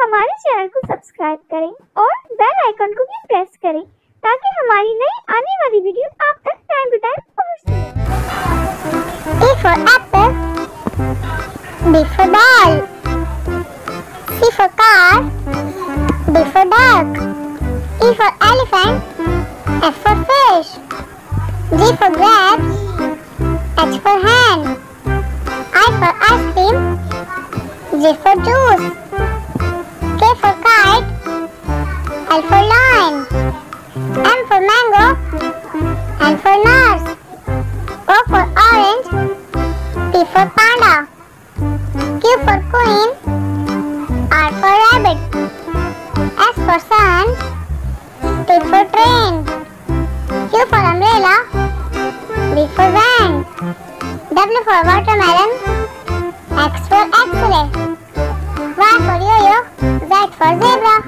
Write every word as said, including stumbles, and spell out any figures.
हमारे चैनल को सब्सक्राइब करें और बेल आइकन को भी प्रेस करें ताकि हमारी नई आने वाली वीडियो आप तक टाइम टू टाइम पहुंच सके। A for apple, B for ball, C for car, D for duck, E for elephant, F for fish, G for grapes, H for hen, I for ice cream, J for juice, K for kite, L for lion, M for mango, N for nurse, O for orange, P for panda, Q for queen, R for rabbit, S for sun, T for train, U for umbrella, V for van, W for watermelon, X for X-ray, Y for yo-yo, Z for zebra.